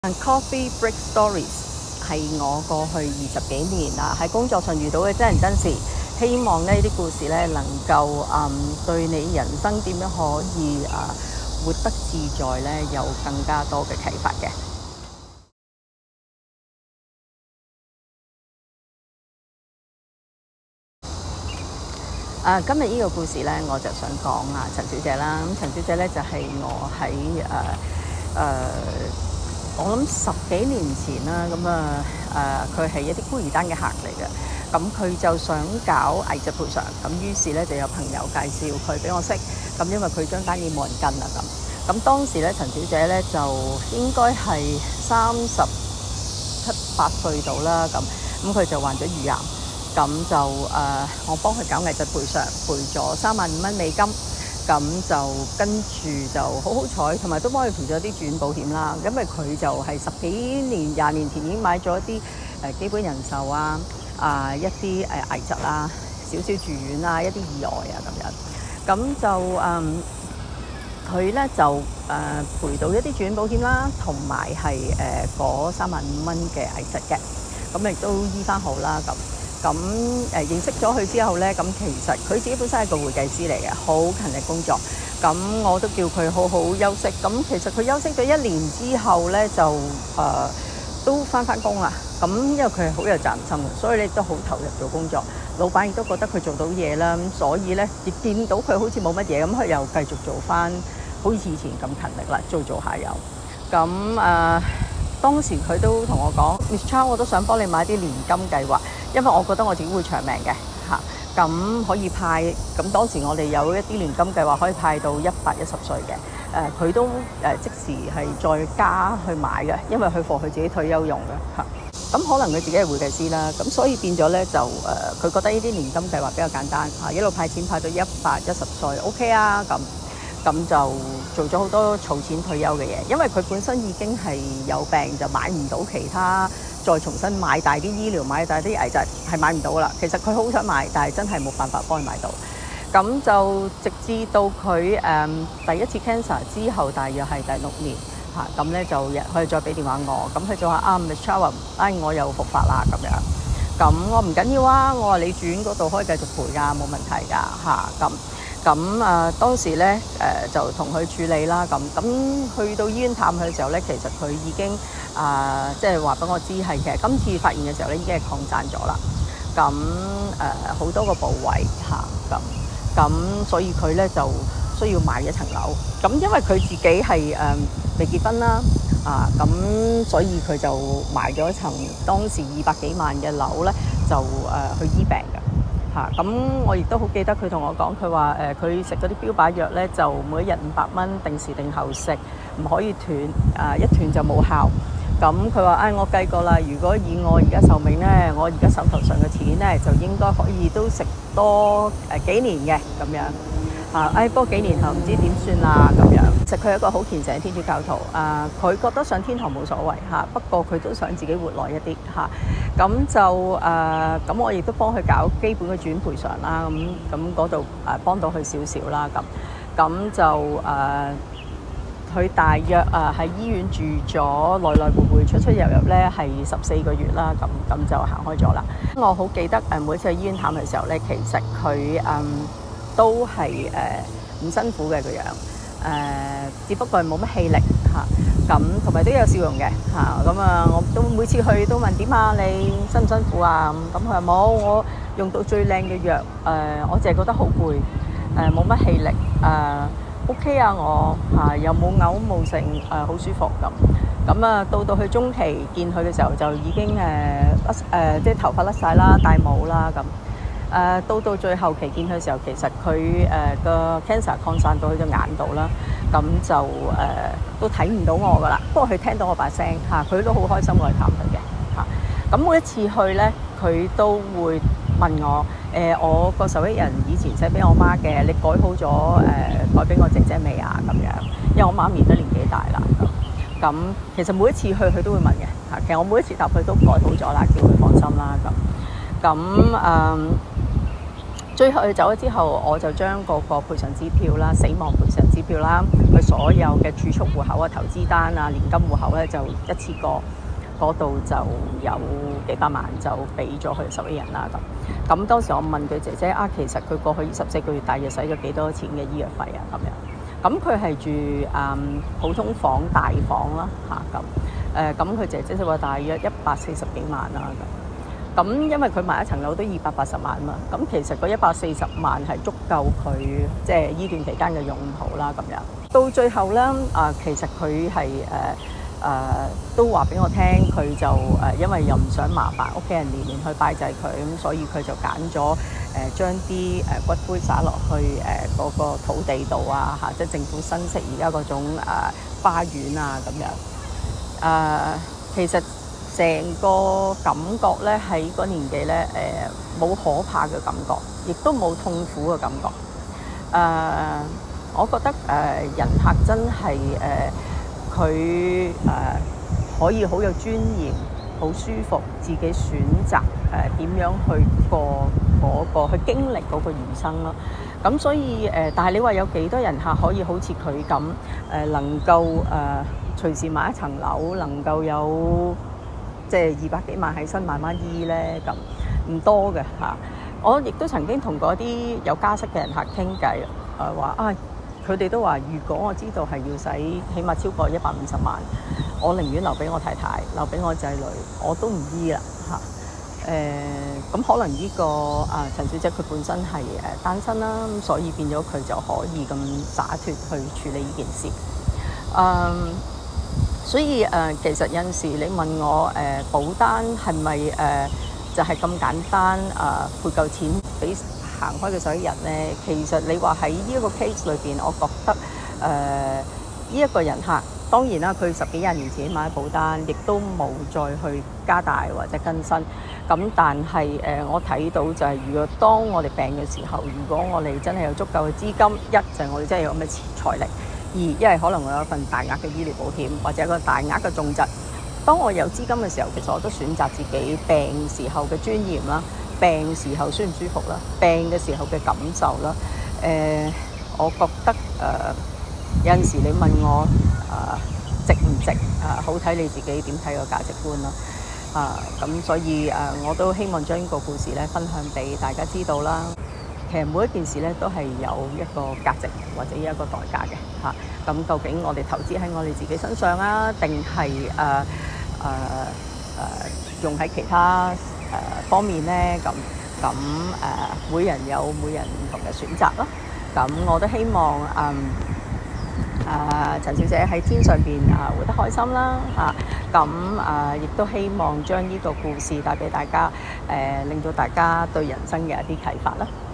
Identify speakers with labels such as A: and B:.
A: Coffee Break Stories 係我過去20幾年喺工作上遇到嘅真人真事，希望呢啲故事咧能夠對你人生點樣可以活得自在咧有更加多嘅啟發嘅。今日呢個故事咧，我就想講陳小姐啦。咁陳小姐咧就係我喺我諗10幾年前啦，佢係一啲孤兒單嘅客嚟嘅，咁佢就想搞危疾賠償，咁於是咧就有朋友介紹佢俾我識，咁因為佢張單已經冇人跟啦咁當時咧陳小姐咧就應該係37、8歲到啦，咁佢就患咗乳癌，咁就我幫佢搞危疾賠償，賠咗35,000蚊美金。咁就跟住就好彩，同埋都幫佢賠咗啲住院保險啦。因為佢就係10幾年、20年前已經買咗一啲基本人壽一啲危疾少少住院一啲意外咁樣。咁就佢咧就賠到一啲住院保險啦，同埋係嗰35,000蚊嘅危疾嘅。咁亦都醫翻好啦咁認識咗佢之後咧，咁其實佢自己本身係個會計師嚟嘅，好勤力工作。咁我都叫佢好好休息。咁其實佢休息咗1年之後咧，就都翻工啦。咁因為佢係好有責任心嘅，所以咧都好投入做工作。老闆亦都覺得佢做到嘢啦，咁所以咧亦見到佢好似冇乜嘢，咁佢又繼續做翻好似以前咁勤力啦，做下游。咁當時佢都同我講 Miss Chow， 我都想幫你買啲年金計劃，因為我覺得我自己會長命嘅咁可以派。咁當時我哋有一啲年金計劃可以派到110歲嘅，佢都即時係再加去買嘅，因為佢貨佢自己退休用嘅咁可能佢自己係會計師啦，咁所以變咗咧就佢覺得呢啲年金計劃比較簡單一路派錢派到110歲 OK 咁就做咗好多儲錢退休嘅嘢，因為佢本身已經係有病，就買唔到其他，再重新買大啲醫療，買大啲危疾係買唔到噶啦。其實佢好想買，但係真係冇辦法幫佢買到。咁就直至到佢第一次 cancer 之後，大約係第6年咁咧就佢再俾電話我，咁佢就話Miss Chow， 我又復發啦咁樣。咁我唔緊要我話你住院嗰度可以繼續賠㗎，冇問題㗎咁當時咧就同佢處理啦，咁去到醫院探佢嘅時候咧，其實佢已經即係話俾我知其實今次發現嘅時候咧已經係擴散咗啦，咁好多個部位咁所以佢咧就需要買一層樓，咁因為佢自己係未結婚啦咁所以佢就買咗一層當時200幾萬嘅樓咧，就去醫病嘅。咁我亦都好記得佢同我講，佢話佢食嗰啲標靶藥咧，就每一日500蚊，定時定候食，唔可以斷，一斷就冇效。咁佢話我計過啦，如果以我而家壽命咧，我而家手頭上嘅錢咧，就應該可以都食多幾年嘅咁樣。不過幾年後唔知點算啦咁樣。其實佢係一個好虔誠嘅天主教徒，佢覺得上天堂冇所謂不過佢都想自己活耐一啲咁就咁我亦都幫佢搞基本嘅住院賠償啦，咁嗰度幫到佢少少啦咁就佢大約喺醫院住咗來來回回出出入入咧係14個月啦，咁就行開咗啦。我好記得每次去醫院探嘅時候咧，其實佢都係唔辛苦嘅個樣，只不過係冇乜氣力咁同埋都有笑容嘅我都每次去都問點你辛唔辛苦咁佢話冇，我用到最靚嘅藥，我淨係覺得好攰，冇乜氣力OK 我又冇嘔冇剩，好舒服咁到去中期見佢嘅時候就已經即係頭髮甩晒啦，戴帽啦到最後期見佢嘅時候，其實佢個 cancer 擴散到佢隻眼度啦，咁就都睇唔到我噶啦。不過佢聽到我把聲佢都好開心我去探佢嘅咁每一次去咧，佢都會問我我個受益人以前寫俾我媽嘅，你改好咗改俾我姐姐未咁樣？因為我媽咪都年紀大啦咁其實每一次去佢都會問嘅其實我每一次答佢都改好咗啦，叫佢放心啦咁最後佢走咗之後，我就將嗰個賠償支票啦、死亡賠償支票啦、佢所有嘅儲蓄戶口啊、投資單啊、年金戶口咧，就一次過嗰度就有幾百萬就俾咗佢受益人啦咁。咁當時我問佢姐姐啊，其實佢過去24個月大約使咗幾多錢嘅醫藥費啊咁樣。咁佢係住普通房大房啦咁。咁佢姐姐就話大約140幾萬啦咁。咁因為佢買一層樓都280萬嘛，咁其實嗰140萬係足夠佢即係呢段期間嘅用途啦咁樣。到最後咧，其實佢係都話俾我聽，佢就因為又唔想麻煩屋企人年年去拜祭佢，咁所以佢就揀咗將啲骨灰灑落去嗰個土地度啊嚇，即係政府新式而家嗰種花園啊咁樣。其實成個感覺咧喺嗰年紀咧冇可怕嘅感覺，亦都冇痛苦嘅感覺。我覺得人客真係佢可以好有尊嚴、好舒服，自己選擇點樣去過去經歷嗰個餘生咯。咁所以但係你話有幾多人客可以好似佢咁能夠隨時買一層樓，能夠有即係200幾萬喺身慢慢醫咧，咁唔多嘅嚇。我亦都曾經同嗰啲有家室嘅人客傾偈，話佢哋都話，如果我知道係要使起碼超過150萬，我寧願留俾我太太，留俾我仔女，我都唔醫啦嚇。咁可能呢個陳小姐佢本身係單身啦，咁所以變咗佢就可以咁灑脱去處理呢件事。所以其實有陣時你問我保單係咪就係咁簡單賠夠錢俾行開嘅受益人咧？其實你話喺呢一個 case 裏邊，我覺得呢一個人客當然啦，佢10幾20年前買保單，亦都冇再去加大或者更新。咁但係我睇到就係，如果當我哋病嘅時候，如果我哋真係有足夠嘅資金，一就係我哋真係有咁嘅財力。2，因為可能我有一份大額嘅醫療保險，或者一個大額嘅重疾。當我有資金嘅時候，其實我都選擇自己病時候嘅尊嚴啦，病時候舒唔舒服啦，病嘅時候嘅感受啦。我覺得有陣時你問我值唔值好睇你自己點睇個價值觀啦。咁所以我都希望將呢個故事咧分享俾大家知道啦。其實每一件事咧都係有一個價值或者一個代價嘅嚇。咁究竟我哋投資喺我哋自己身上啊，定係用喺其他方面咧？咁每人有每人唔同嘅選擇咯。咁我都希望陳小姐喺天上邊活得開心啦嚇。咁亦都希望將呢個故事帶俾大家，令到大家對人生嘅一啲啟發啦。